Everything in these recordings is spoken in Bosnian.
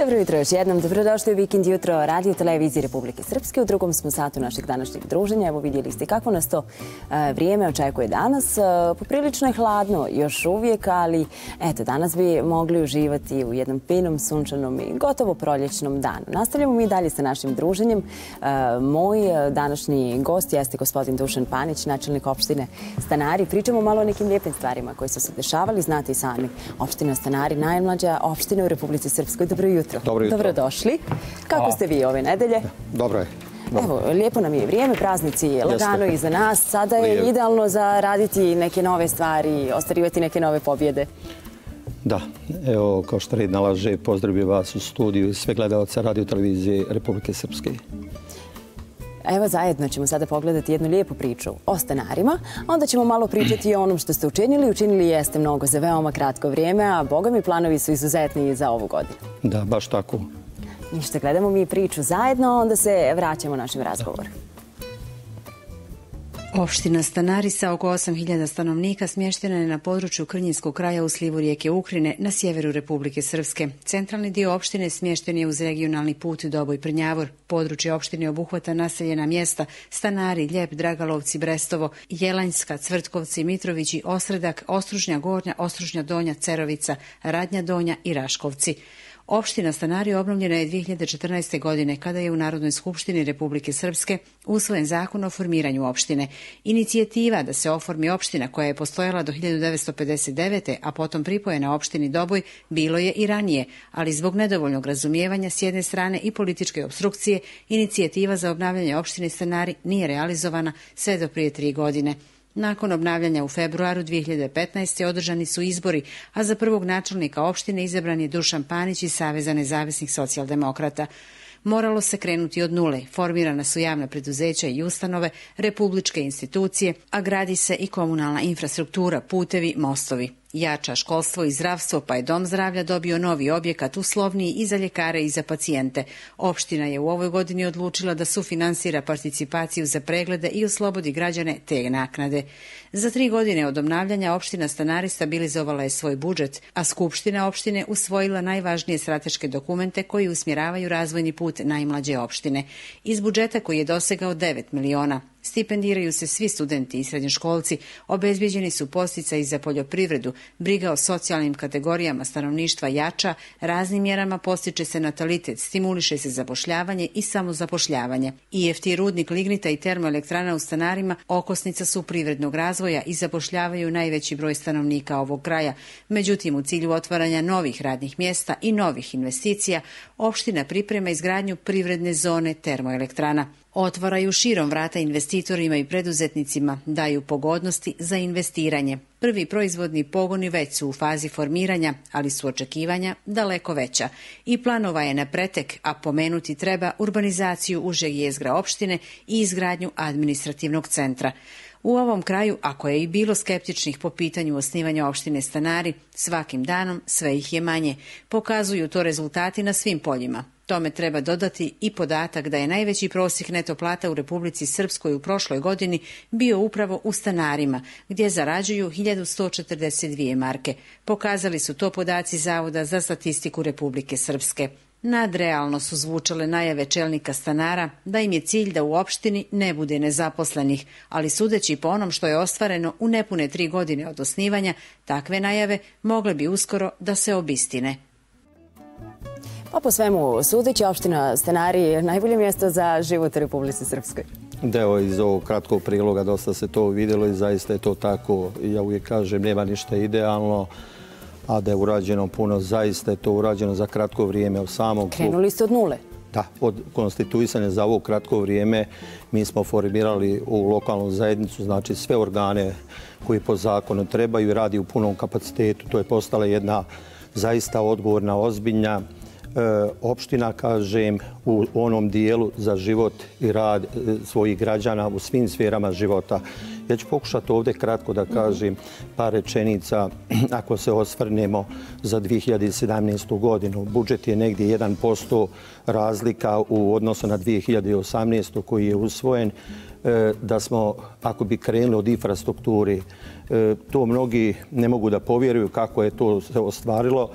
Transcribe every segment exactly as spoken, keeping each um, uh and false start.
Dobro jutro još jednom. Dobrodošli u Vikend jutro Radio Televizije Republike Srpske. U drugom smo satu našeg današnjeg druženja. Evo vidjeli ste kako nas to e, vrijeme očekuje danas. E, poprilično je hladno još uvijek, ali eto, danas bi mogli uživati u jednom finom, sunčanom i gotovo proljećnom danu. Nastavljamo mi dalje sa našim druženjem. E, moj današnji gost jeste gospodin Dušan Panić, načelnik opštine Stanari. Pričamo malo o nekim lijepim stvarima koje su se dešavali. Znate i sami, opština Stanari, najmlađa opština u Republici Srpskoj. Dobro jutro. Dobro jutro. Dobrodošli. Kako ste vi ove nedelje? Dobro je. Evo, lijepo nam je vrijeme, praznici lagano iza nas. Sada je idealno za raditi neke nove stvari, ostvarivati neke nove pobjede. Da, evo, kao što red nalaže, pozdravim vas u studiju i sve gledalce Radio Televizije Republike Srpske. Evo, zajedno ćemo sada pogledati jednu lijepu priču o stanarima. Onda ćemo malo pričati i o onom što ste učinili. Učinili jeste mnogo za veoma kratko vrijeme, a boga mi planovi su izuzetni za ovu godinu. Da, baš tako. Ništa, gledamo mi priču zajedno, onda se vraćamo našim razgovoru. Opština Stanari sa oko osam hiljada stanovnika smještena je na području Krnjinskog kraja u slivu rijeke Ukrine na sjeveru Republike Srpske. Centralni dio opštine smješten je uz regionalni put Doboj-Prnjavor. Područje opštine obuhvata naseljena mjesta Stanari, Ljep, Dragalovci, Brestovo, Jelanjska, Cvrtkovci, Mitrovići, Osredak, Ostružnja Gornja, Ostružnja Donja, Cerovica, Radnja Donja i Raškovci. Opština Stanari obnovljena je dvije hiljade četrnaeste. godine kada je u Narodnoj skupštini Republike Srpske usvojen zakon o formiranju opštine. Inicijativa da se oformi opština koja je postojala do hiljadu devetsto pedeset devete. a potom pripojena opštini Doboj bilo je i ranije, ali zbog nedovoljnog razumijevanja s jedne strane i političke opstrukcije, inicijativa za obnavljanje opštine Stanari nije realizovana sve do prije tri godine. Nakon obnavljanja u februaru dvije hiljade petnaeste. održani su izbori, a za prvog načelnika opštine izabran je Dušan Panić iz Saveza nezavisnih socijaldemokrata. Moralo se krenuti od nule. Formirana su javna preduzeća i ustanove, republičke institucije, a gradi se i komunalna infrastruktura, putevi, mostovi. Jača školstvo i zdravstvo, pa je Dom zdravlja dobio novi objekat, uslovniji i za ljekare i za pacijente. Opština je u ovoj godini odlučila da sufinansira participaciju za preglede i oslobodi građane te naknade. Za tri godine od obnavljanja opština Stanari stabilizovala je svoj budžet, a Skupština opštine usvojila najvažnije strateške dokumente koji usmjeravaju razvojni put najmlađe opštine. Iz budžeta koji je dosegao devet miliona. Stipendiraju se svi studenti i srednjoškolci, obezbijeđeni su podsticaji za poljoprivredu, briga o socijalnim kategorijama stanovništva jača, raznim mjerama postiče se natalitet, stimuliše se zapošljavanje i samozapošljavanje. I F T rudnik lignita i termoelektrana u Stanarima okosnica su privrednog razvoja i zapošljavaju najveći broj stanovnika ovog kraja. Međutim, u cilju otvaranja novih radnih mjesta i novih investicija, opština priprema izgradnju privredne zone termoelektrana. Otvaraju širom vrata investitorima i preduzetnicima, daju pogodnosti za investiranje. Prvi proizvodni pogoni već su u fazi formiranja, ali su očekivanja daleko veća. I planova je na pretek, a pomenuti treba urbanizaciju užeg jezgra opštine i izgradnju administrativnog centra. U ovom kraju, ako je i bilo skeptičnih po pitanju osnivanja opštine Stanari, svakim danom sve ih je manje. Pokazuju to rezultati na svim poljima. Tome treba dodati i podatak da je najveći prosjek neto plata u Republici Srpskoj u prošloj godini bio upravo u Stanarima, gdje zarađuju hiljadu sto četrdeset dvije marke. Pokazali su to podaci Zavoda za statistiku Republike Srpske. Nadrealno su zvučale najave čelnika Stanara da im je cilj da u opštini ne bude nezaposlenih, ali sudeći po onom što je ostvareno u nepune tri godine od osnivanja, takve najave mogle bi uskoro da se obistine. Pa po svemu sudeći, opština Stanari je najbolje mjesto za život u Republici Srpskoj. Da, evo, iz ovog kratkog priloga dosta se to vidjelo i zaista je to tako. Ja uvijek kažem, nema ništa idealno, a da je urađeno puno, zaista je to urađeno za kratko vrijeme. Od samog... Krenuli ste od nule. Da, od konstituisanja za ovo kratko vrijeme mi smo formirali u lokalnu zajednicu, znači sve organe koji po zakonu trebaju i radi u punom kapacitetu. To je postala jedna zaista odgovorna, ozbiljna opština, kažem, u onom dijelu za život i rad svojih građana u svim sferama života. Ja ću pokušati ovdje kratko da kažem par rečenica ako se osvrnemo za dvije hiljade sedamnaestu. godinu. Budžet je negdje jedan posto razlika u odnosu na dvije hiljade osamnaestu. koji je usvojen. Da smo, ako bi krenuli od infrastrukturi, to mnogi ne mogu da povjeruju kako je to se ostvarilo.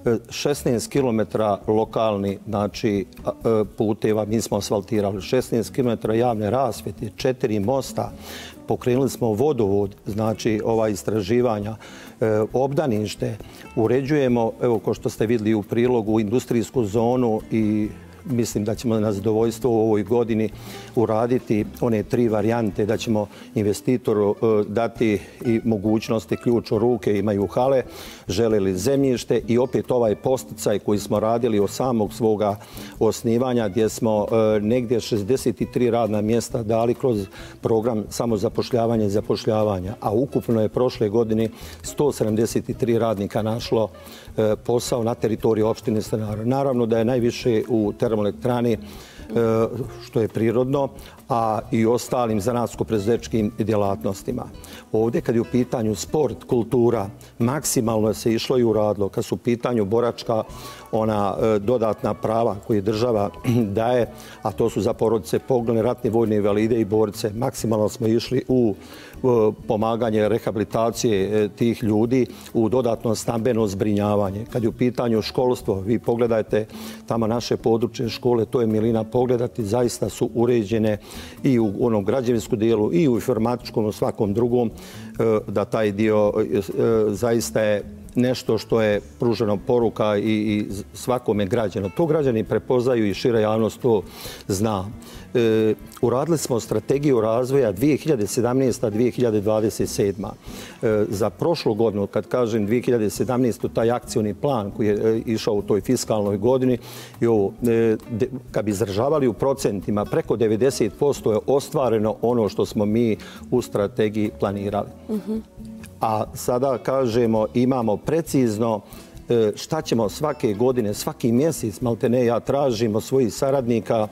šesnaest kilometara lokalni, znači, puteva mi smo asfaltirali, šesnaest kilometara javne rasvjete, četiri mosta, pokrenuli smo vodovod, znači ova istraživanja, obdanište, uređujemo, evo ko što ste vidjeli u prilogu, industrijsku zonu i mislim da ćemo na zadovoljstvo u ovoj godini uraditi one tri varijante, da ćemo investitoru dati i mogućnosti ključ u ruke, imaju hale, želeli zemljište i opet ovaj posticaj koji smo radili od samog svoga osnivanja gdje smo negdje šezdeset tri radna mjesta dali kroz program samozapošljavanja i zapošljavanja, a ukupno je prošle godine sto sedamdeset tri radnika našlo posao na teritoriji opštine Stanara. Naravno da je najviše u termoelektrani, što je prirodno, a i ostalim zanatsko-preduzetničkim djelatnostima. Ovdje kad je u pitanju sport, kultura, maksimalno se išlo i uradilo. Kad su u pitanju boračka, ona dodatna prava koje država daje, a to su za porodice poginule, ratne vojne invalide i borce, maksimalno smo išli u pomaganje rehabilitacije tih ljudi, u dodatno stambeno zbrinjavanje. Kad je u pitanju školstvo, vi pogledajte tamo naše područje škole, to je milina pogledati, zaista su uređene i u onom građevinskom dijelu i u informatičkom, u svakom drugom, da taj dio zaista je nešto što je pruženo poruka i svakome građanu. To građani prepoznaju i šira javnost to zna. Uradili smo strategiju razvoja dvije hiljade sedamnaesta do dvije hiljade dvadeset sedma. Za prošlu godinu, kad kažem dvije hiljade sedamnaestu, taj akcioni plan koji je išao u toj fiskalnoj godini, kad bi izražavali u procentima, preko devedeset posto je ostvareno ono što smo mi u strategiji planirali. A sada kažemo, imamo precizno šta ćemo svake godine, svaki mjesec, maltene ja tražim od svojih saradnika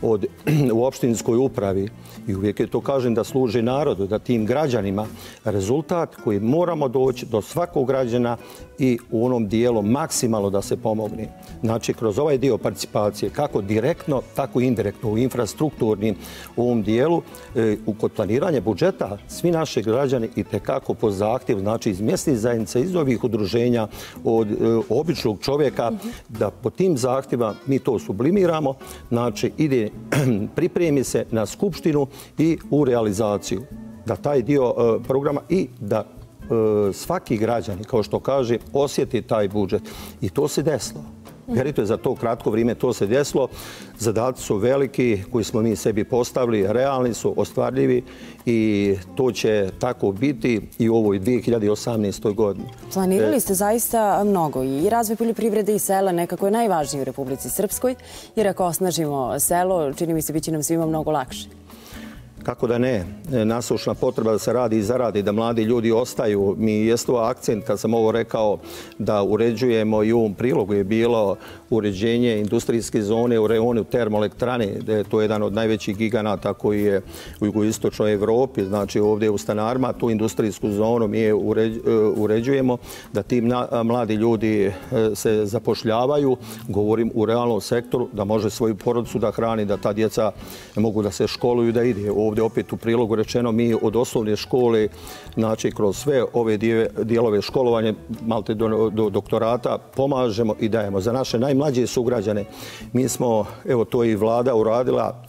u opštinskoj upravi i uvijek je to kažem da služi narodu, da tim građanima rezultat koji moramo doći do svakog građana i u onom dijelu maksimalno da se pomogne. Znači, kroz ovaj dio participacije, kako direktno, tako i indirektno u infrastrukturnim u ovom dijelu, kod planiranja budžeta, svi naši građani i tekako po zahtjevu, znači iz mjesnih zajednica, iz ovih udruženja, od običnog čovjeka, da po tim zahtjeva mi to sublimiramo, znači ide, pripremi se na skupštinu i u realizaciju. Da taj dio programa i da svaki građani, kao što kaže, osjeti taj budžet. I to se desilo. Vjerujte, za to kratko vrijeme to se desilo. Zadaci su veliki koji smo mi sebi postavili, realni su, ostvarljivi i to će tako biti i u ovoj dvije hiljade osamnaestoj godini. Planirali ste zaista mnogo i razvoj poljoprivrede i sela nekako je najvažniji u Republici Srpskoj, jer ako osnažimo selo, čini mi se, bit će nam svima mnogo lakše. Kako da ne, nasušna potreba da se radi i zaradi, da mladi ljudi ostaju. Mi jest ovo akcent, kad sam ovo rekao, da uređujemo i u ovom prilogu je bilo uređenje industrijske zone u rejonu termoelektrane, da je to jedan od najvećih giganata koji je u jugoistočnoj Evropi, znači ovdje u Stanarima, tu industrijsku zonu mi je uređujemo, da ti mladi ljudi se zapošljavaju, govorim u realnom sektoru, da može svoju porodicu da hrani, da ta djeca mogu da se školuju, da ide. Ovdje opet u prilogu rečeno, mi od osnovne škole, znači kroz sve ove dijelove školovanja, malte do doktorata, pomažemo i dajemo. Za naše najmlađe sugrađane, mi smo, evo to i vlada uradila,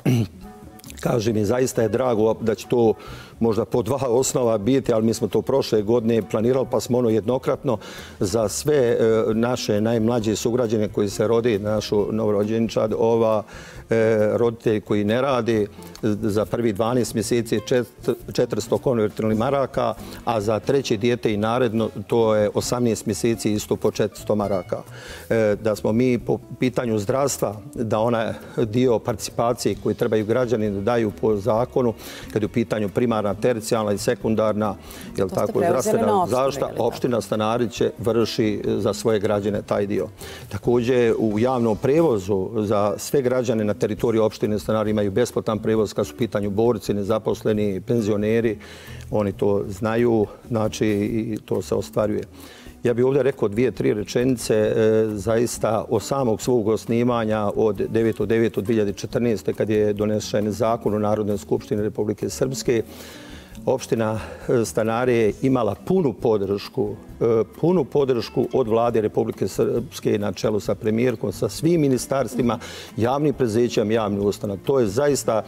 kaže mi, zaista je drago da će to možda po dva osnova biti, ali mi smo to prošle godine planirali, pa smo ono jednokratno za sve naše najmlađe sugrađane koji se rodi, našu novorođenčad, ova roditelji koji ne radi, za prvi dvanaest mjeseci četiristo konvertibilnih maraka, a za treće dijete i naredno to je osamnaest mjeseci isto po četiristo maraka. Da smo mi po pitanju zdravstva, da onaj dio participacije koji trebaju građani da daju po zakonu, kad je u pitanju primarna, tercijalna i sekundarna, jel tako, zdravstvena zaštita, opština Stanarić vrši za svoje građane taj dio. Također u javnom prevozu za sve građane na teritoriju opštine Stanari imaju besplatan prevoz kad su u pitanju borci, nezaposleni, penzioneri, oni to znaju, znači i to se ostvaruje. Ja bih ovdje rekao dvije, tri rečenice zaista o samog svog osnivanja od devetog devetog dvije hiljade četrnaeste. kad je donesen zakon u Narodnoj skupštini Republike Srpske. opština Stanari je imala punu podršku, punu podršku od vlade Republike Srpske na čelu sa premijerkom, sa svim ministarstvima, javnim preduzećima, javnim ustanovama. To je zaista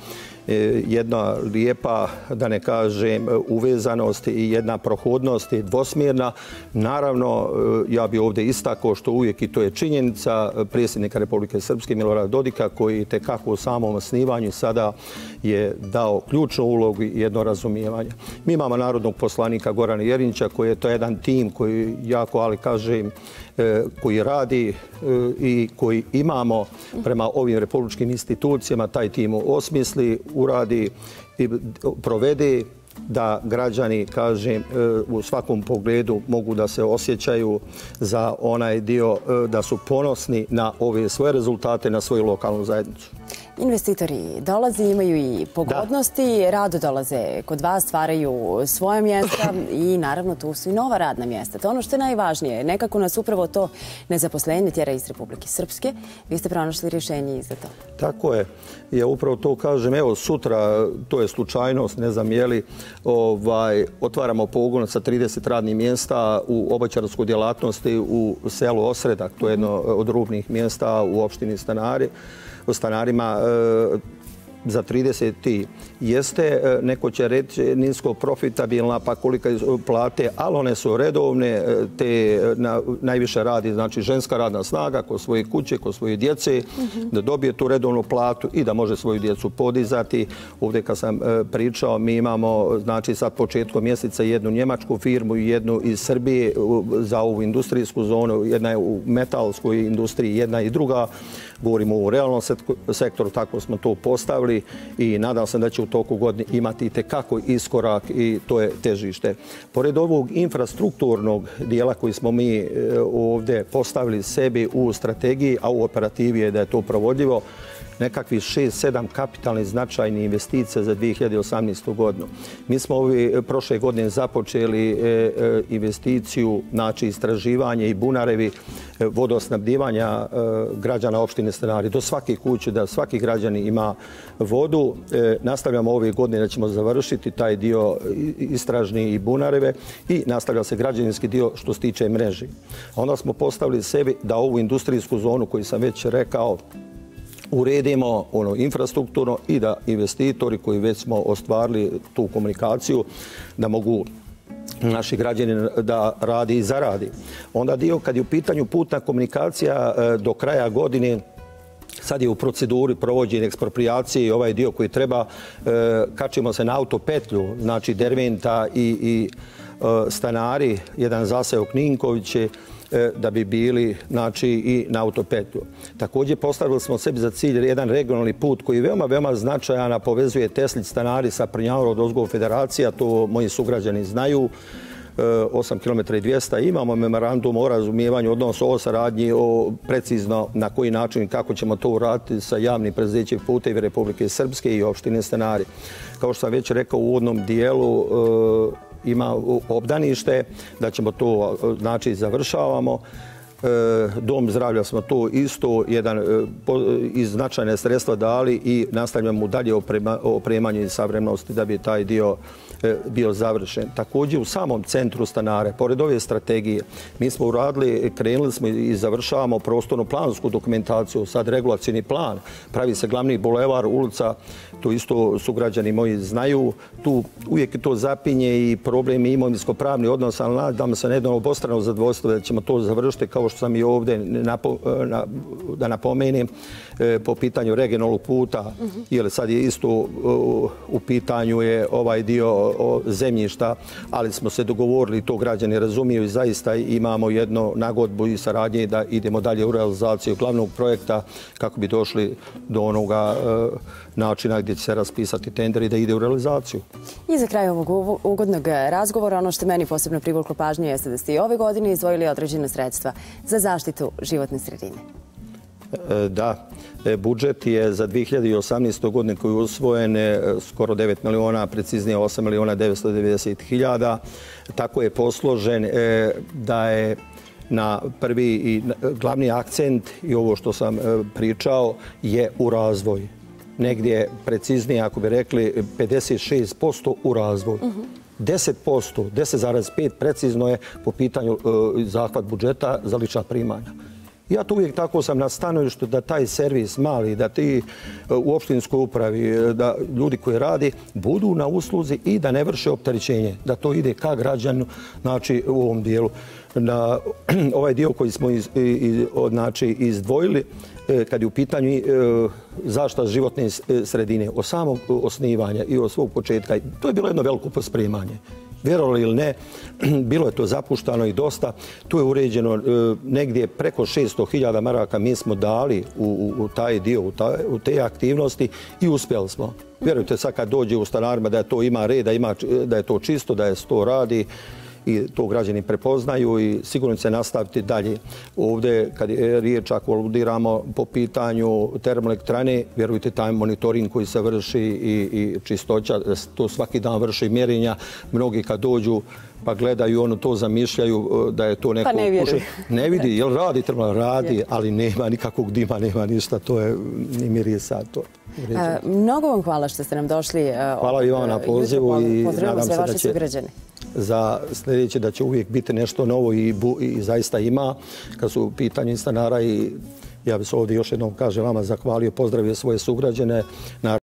jedna lijepa, da ne kažem, uvezanost i jedna prohodnost je dvosmjerna. Naravno, ja bih ovdje istakao što uvijek, i to je činjenica, predsjednika Republike Srpske Milorada Dodika, koji tekako u samom osnivanju sada je dao ključnu ulogu i jedno razumijevanje. Mi imamo narodnog poslanika Gorana Jerinića, koji je to jedan tim koji jako, ali kažem, koji radi i koji imamo prema ovim republičkim institucijama, taj tim osmisli, uradi i provede, da građani, kažem, u svakom pogledu mogu da se osjećaju za onaj dio, da su ponosni na ove svoje rezultate, na svoju lokalnu zajednicu. Investitori dolaze, imaju i pogodnosti, rado dolaze kod vas, stvaraju svoje mjesta i naravno tu su i nova radna mjesta. To je ono što je najvažnije. Nekako nas upravo to nezaposlenje tjera iz Republike Srpske. Vi ste pronašli rješenje i za to. Tako je. Ja upravo to kažem. Evo sutra, to je slučajnost, ne znam je li, ovaj, otvaramo pogon sa trideset radnih mjesta u obućarskoj djelatnosti u selu Osredak. To je jedno od rubnih mjesta u opštini Stanari. U Stanarima za trideset jeste, neko će reći, nisko profitabilna, pa kolika plate, ali one su redovne, te najviše radi, znači ženska radna snaga kod svoje kuće, kod svoje djece, da dobije tu redovnu platu i da može svoju djecu podizati. Ovdje kad sam pričao, mi imamo, znači sad početkom mjeseca jednu njemačku firmu i jednu iz Srbije za ovu industrijsku zonu, jedna je u metalskoj industriji, jedna i druga. Govorimo o realnom sektoru, tako smo to postavili i nadam se da će u toku godine imati i tekako iskorak i to je težište. Pored ovog infrastrukturnog dijela koji smo mi ovdje postavili sebi u strategiji, a u operativi je da je to provodljivo, nekakvih šest sedam kapitalnih značajnih investicija za dvije hiljade osamnaestu. godinu. Mi smo ovi prošle godine započeli investiciju, znači istraživanje i bunarevi vodosnabdivanja građana opštine Stanari. Do svake kuće, da svaki građani ima vodu. Nastavljamo ove godine da ćemo završiti taj dio istražni i bunareve i nastavlja se građevinski dio što se tiče mreži. Onda smo postavili sebi da ovu industrijsku zonu koju sam već rekao uredimo ono infrastrukturno i da investitori koji već smo ostvarili tu komunikaciju da mogu naši građani da radi i zaradi. Onda dio kad je u pitanju putna komunikacija do kraja godine, sad je u proceduri provođenja ekspropriacije i ovaj dio koji treba, kačimo se na autopetlju, znači Derventa i, i Stanari, jedan zaseok Ninkoviće, da bi bili, znači, i na autopetlju. Također postavili smo sebi za cilj jedan regionalni put koji je veoma, veoma značajan, a povezuje Teslić Stanari sa Prnjavorom od Ozgov Federacija, to moji sugrađani znaju, osam kilometara i dvjesto. Imamo memorandum o razumijevanju, odnosno o saradnji, o precizno na koji način i kako ćemo to uraditi sa javnim preduzećem Putevi Republike Srpske i opštine Stanari. Kao što sam već rekao u uvodnom dijelu, ima obdanište, da ćemo to, znači, završavamo. Dom zdravlja smo to isto jedan iz značajne sredstva dali i nastavljamo dalje opremanje i savremenosti da bi taj dio bio završen. Također u samom centru Stanare, pored ove strategije, mi smo uradili, krenuli smo i završavamo prostorno-plansku dokumentaciju, sad regulacijni plan, pravi se glavni bulevar, ulica, to isto sugrađani moji znaju, tu uvijek to zapinje i problemi imovinsko-pravni odnos, ali nadam se na jedno obostrano zadovoljstvo da ćemo to završiti, kao što sam i ovdje napo, na, da napomenem po pitanju regionalnog puta, jer sad je isto u pitanju je ovaj dio zemljišta, ali smo se dogovorili, to građani razumiju i zaista imamo jednu nagodbu i saradnje da idemo dalje u realizaciju glavnog projekta kako bi došli do onoga načina gdje će se raspisati tender i da ide u realizaciju. I za kraj ovog ugodnog razgovora, ono što meni posebno privuklo pažnju jeste da ste i ove godine izdvojili određena sredstva za zaštitu životne sredine. Da, budžet je za dvije hiljade osamnaestu. godinu koji je usvojen skoro devet miliona, preciznije osam miliona devetsto devedeset hiljada. Tako je posložen da je na prvi i glavni akcent i ovo što sam pričao je u razvoj. negdje preciznije, ako bi rekli, pedeset šest posto u razvoj. deset posto, deset zarez pet precizno je po pitanju zahvat budžeta za lična primanja. Ja to uvijek tako sam na stanovištu da taj servis mali, da ti u opštinskoj upravi, da ljudi koji radi budu na usluzi i da ne vrše opterećenje, da to ide ka građanu, znači u ovom dijelu. Na ovaj dio koji smo iz, iz, znači, izdvojili, kad je u pitanju zaštita životne sredine, od samog osnivanja i od svog početka, to je bilo jedno veliko pospremanje. Vjerovali ili ne, bilo je to zapuštano i dosta. Tu je uređeno negdje preko šesto hiljada maraka mi smo dali u, u, u taj dio, u, taj, u te aktivnosti i uspjeli smo. Vjerujte, sad kad dođe u stanarima da to ima reda, ima, da je to čisto, da je to radi, i to građani prepoznaju i sigurno će se nastaviti dalje. Ovdje, kad je riječ, ako aludiramo po pitanju termoelektrane, vjerujte, taj monitoring koji se vrši i, i čistoća, to svaki dan vrši mjerenja. Mnogi kad dođu pa gledaju, ono to zamišljaju da je to neko... Pa ne vidi. Ne vidi, jel radi termoelektrana? Radi, ali nema nikakvog dima, nema ništa, to je ni mirisa. To. A, mnogo vam hvala što ste nam došli. Hvala i vam na pozivu i nadam se da će sugrađane. Za sljedeće da će uvijek biti nešto novo i, bu, i zaista ima kad su u pitanju stanara i ja bih se ovdje još jednom, kažem, vama zahvalio, pozdravio svoje sugrađane.